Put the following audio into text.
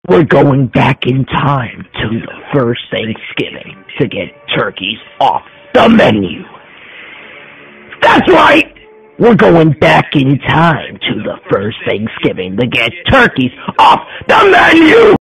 We're going back in time to the first Thanksgiving to get turkeys off the menu. That's right! We're going back in time to the first Thanksgiving to get turkeys off the menu!